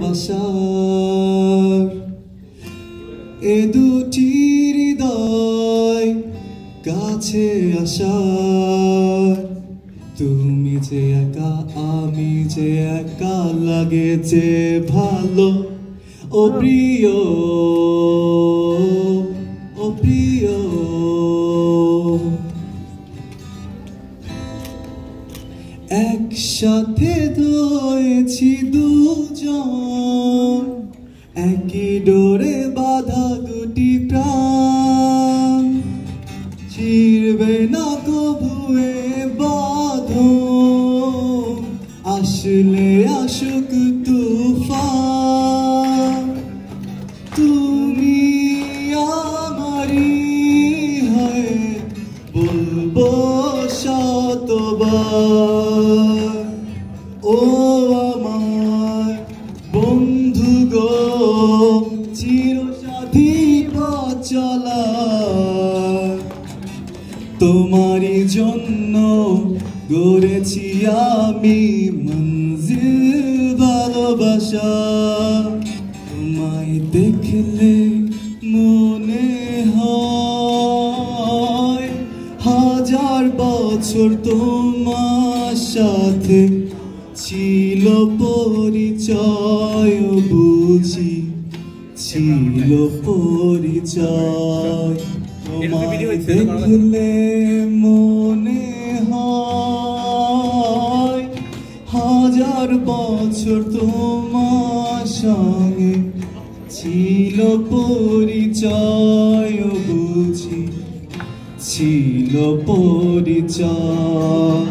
ভালোবাসার এ দুটি হৃদয় কাছে আসার তুমি যে একা আমি যে একা লাগে যে ভালো ও প্রিয় ও প্রিয় একসাথে ধরেছি দুজন একই ডোরে বাঁধা দুটি প্রাণ ছিড়বে না কবুয়ে বাঁধন আসলে আসুক তুফান তুমি আমারই হয়ে বলবো শতবার ও আমার বন্ধু গো চিরসাথী পথ চলা তোমারই জন্য গড়েছি আমি মঞ্জিল ভালোবাসা তোমায় দেখলে মনে হয় হাজার বছর তোমার সাথে ছিল পরিচয় বুঝি ছিল পরিচয় তোমায় দেখলে মনে হয় হাজার বছর তোমার সঙ্গে ছিল পরিচয় বুঝি ছিল পরিচয়